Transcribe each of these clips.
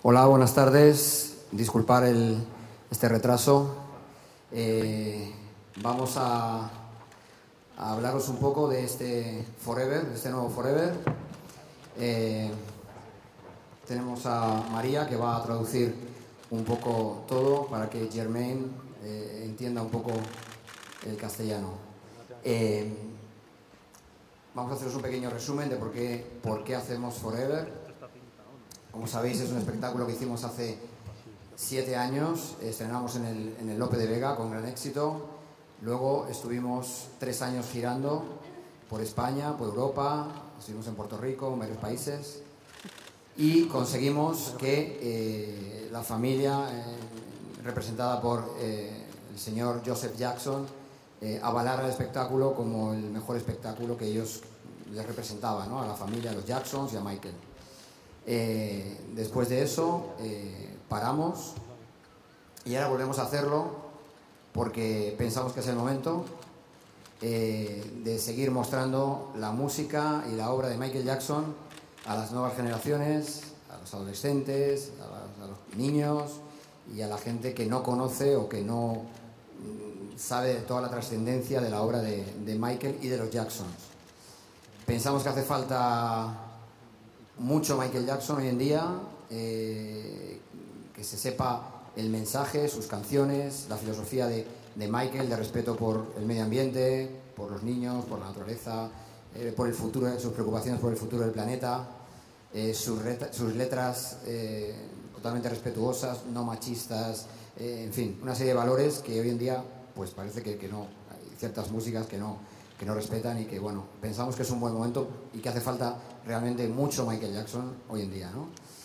Hola, buenas tardes. Disculpar este retraso. Vamos a hablaros un poco de este Forever, de este nuevo Forever. Tenemos a María que va a traducir un poco todo para que Germain entienda un poco el castellano. Vamos a haceros un pequeño resumen de por qué hacemos Forever. Como sabéis, es un espectáculo que hicimos hace 7 años. Estrenamos en el Lope de Vega con gran éxito. Luego estuvimos 3 años girando por España, por Europa. Estuvimos en Puerto Rico, en varios países. Y conseguimos que la familia, representada por el señor Joseph Jackson, avalara el espectáculo como el mejor espectáculo que ellos les representaban, ¿no? A la familia, a los Jacksons y a Michael. Después de eso paramos y ahora volvemos a hacerlo porque pensamos que es el momento de seguir mostrando la música y la obra de Michael Jackson a las nuevas generaciones, a los adolescentes, a los niños y a la gente que no conoce o que no sabe de toda la trascendencia de la obra de Michael y de los Jacksons. Pensamos que hace falta mucho Michael Jackson hoy en día, que se sepa el mensaje, sus canciones, la filosofía de Michael, de respeto por el medio ambiente, por los niños, por la naturaleza, por el futuro, sus preocupaciones por el futuro del planeta, sus letras totalmente respetuosas, no machistas, en fin, una serie de valores que hoy en día pues parece que no, hay ciertas músicas que no respetan y que, bueno, pensamos que es un buen momento y que hace falta realmente mucho Michael Jackson hoy en día, ¿no?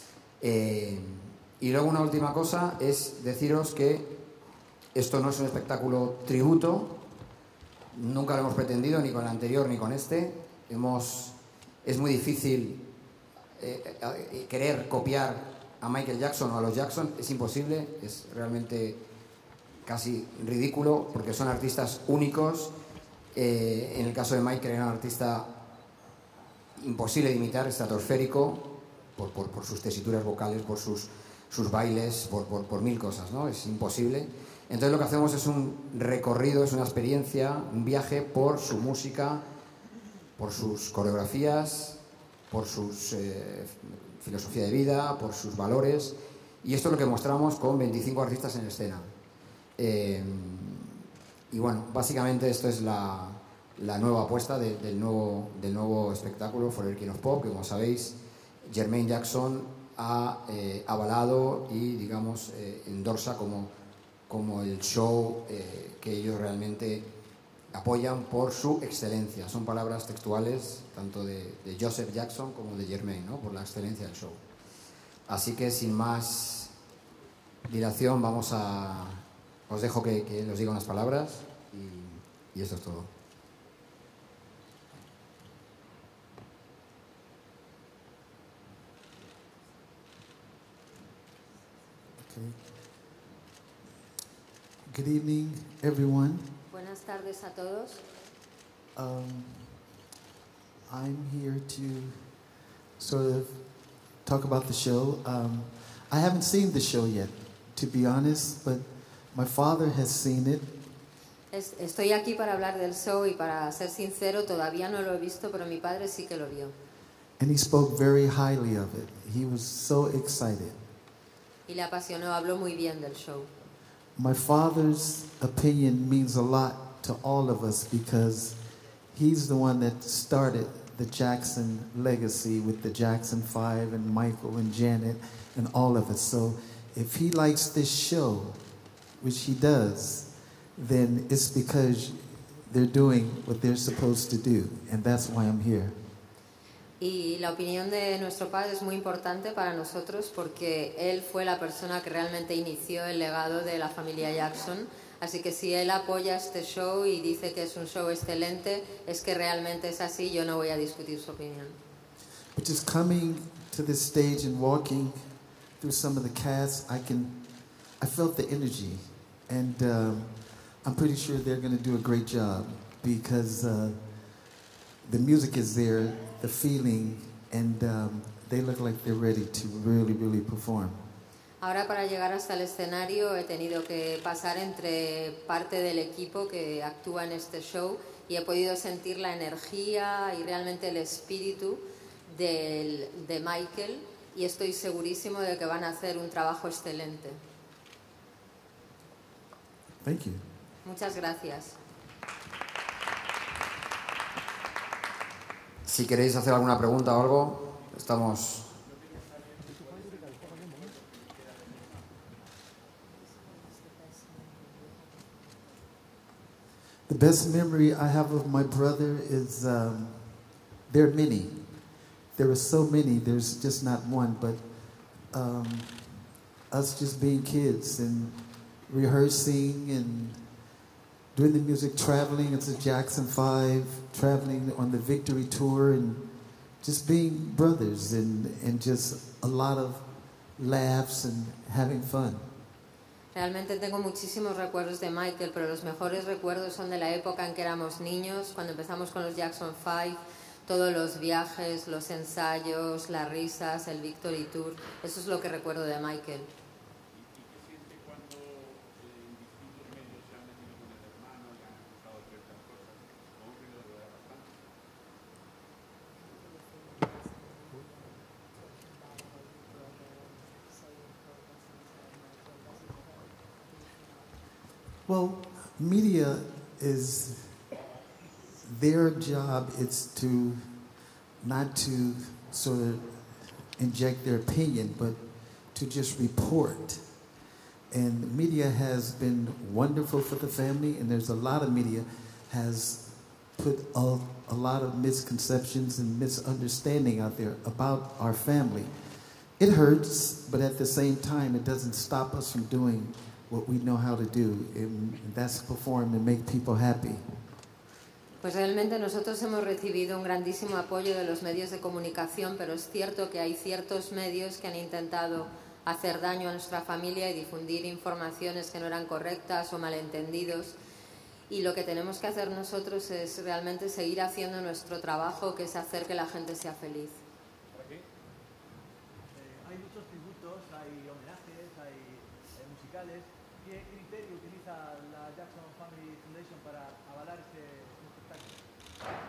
Y luego una última cosa es deciros que esto no es un espectáculo tributo, nunca lo hemos pretendido, ni con el anterior ni con este. Es muy difícil querer copiar a Michael Jackson o a los Jackson, es imposible, es realmente casi ridículo porque son artistas únicos. En el caso de Michael era un artista imposible de imitar, estratosférico, por sus tesituras vocales, por sus bailes, por mil cosas, ¿no? Es imposible. Entonces lo que hacemos es un recorrido, es una experiencia, un viaje por su música, por sus coreografías, por su filosofía de vida, por sus valores. Y esto es lo que mostramos con 25 artistas en escena. Y bueno, básicamente esto es la nueva apuesta del nuevo espectáculo Forever King of Pop, que como sabéis, Jermaine Jackson ha avalado y, digamos, endorsa como el show que ellos realmente apoyan por su excelencia. Son palabras textuales tanto de Joseph Jackson como de Jermaine, ¿no? Por la excelencia del show. Así que sin más dilación os dejo que os diga unas palabras y esto es todo. Okay. Good evening, everyone. Buenas tardes a todos. I'm here to sort of talk about the show. I haven't seen the show yet, to be honest, but my father has seen it. Estoy aquí para hablar del show y para ser sincero, todavía no lo he visto, pero mi padre sí que lo vio. And he spoke very highly of it. He was so excited. Y le apasionó, habló muy bien del show. My father's opinion means a lot to all of us because he's the one that started the Jackson legacy with the Jackson 5 and Michael and Janet and all of us. So if he likes this show, which he does, then it's because they're doing what they're supposed to do, and that's why I'm here. Y la opinión de nuestro padre es muy importante para nosotros porque él fue la persona que realmente inició el legado de la familia Jackson. Así que si él apoya este show y dice que es un show excelente, es que realmente es así. Yo no voy a discutir su opinión. But just coming to this stage and walking through some of the cast, I felt the energy, and I'm pretty sure they're going to do a great job because the music is there, the feeling, and they look like they're ready to really, really perform. Ahora para llegar hasta el escenario he tenido que pasar entre parte del equipo que actúa en este show y he podido sentir la energía y realmente el espíritu de Michael y estoy segurísimo de que van a hacer un trabajo excelente. Thank you. Muchas gracias. Si queréis hacer alguna pregunta o algo, estamos... The best memory I have of my brother is, there are many. There are so many, there's just not one, but us just being kids and rehearsing and doing the music, traveling as a Jackson 5, traveling on the Victory Tour and just being brothers and just a lot of laughs and having fun. Realmente tengo muchísimos recuerdos de Michael, pero los mejores recuerdos son de la época en que éramos niños, cuando empezamos con los Jackson 5, todos los viajes, los ensayos, las risas, el Victory Tour. Eso es lo que recuerdo de Michael. Well, media is, their job is to, not to sort of inject their opinion, but to just report. And media has been wonderful for the family, and there's a lot of media has put a lot of misconceptions and misunderstanding out there about our family. It hurts, but at the same time, it doesn't stop us from doing what we know how to do, and that's perform and make people happy. Pues realmente nosotros hemos recibido un grandísimo apoyo de los medios de comunicación, pero es cierto que hay ciertos medios que han intentado hacer daño a nuestra familia y difundir informaciones que no eran correctas o malentendidos. Y lo que tenemos que hacer nosotros es realmente seguir haciendo nuestro trabajo, que es hacer que la gente sea feliz. Hay muchos tributos, hay homenajes, hay musicales. ¿Qué criterio utiliza la Jackson Family Foundation para avalar este espectáculo?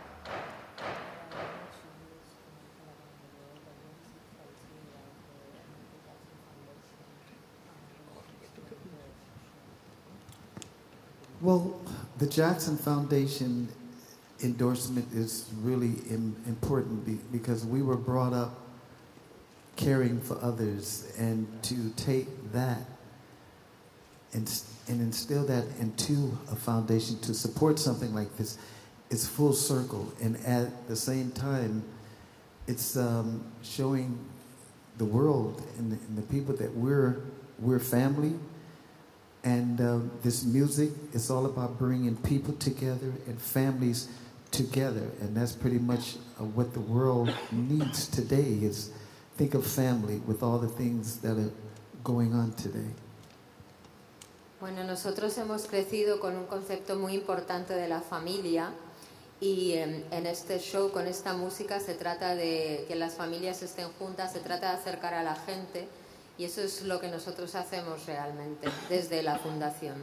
Well, the Jackson Foundation endorsement is really important because we were brought up caring for others, and to take that and instill that into a foundation to support something like this is full circle, and at the same time it's showing the world and the people that we're family. And this music is all about bringing people together and families together. And that's pretty much what the world needs today, is think of family with all the things that are going on today. Bueno, nosotros hemos crecido con un concepto muy importante de la familia y en este show, con esta música, se trata de que las familias estén juntas, se trata de acercar a la gente. Y eso es lo que nosotros hacemos realmente desde la fundación.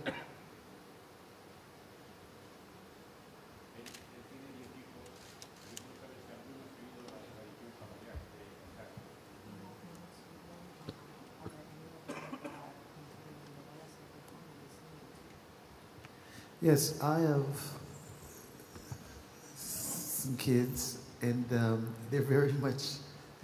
Yes, I have some kids, and they're very much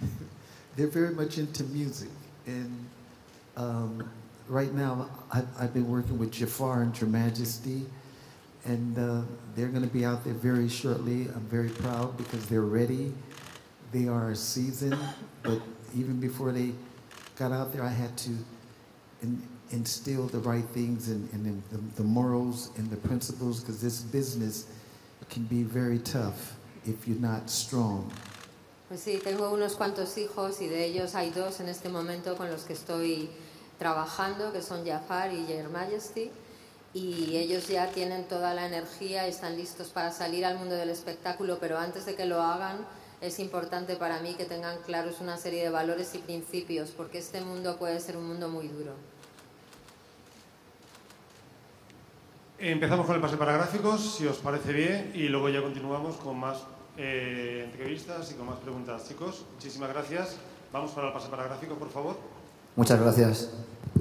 into music. And right now, I've been working with Jafar and Your Majesty, and they're going to be out there very shortly. I'm very proud because they're ready. They are seasoned, but even before they got out there, I had to instill the right things and the morals and the principles, because this business can be very tough if you're not strong. Pues sí, tengo unos cuantos hijos y de ellos hay dos en este momento con los que estoy trabajando, que son Jafar y Your Majesty, y ellos ya tienen toda la energía y están listos para salir al mundo del espectáculo, pero antes de que lo hagan es importante para mí que tengan claros una serie de valores y principios, porque este mundo puede ser un mundo muy duro. Empezamos con el pase para gráficos, si os parece bien, y luego ya continuamos con más entrevistas y con más preguntas. Chicos, muchísimas gracias. Vamos para el pase para gráficos, por favor. Muchas gracias.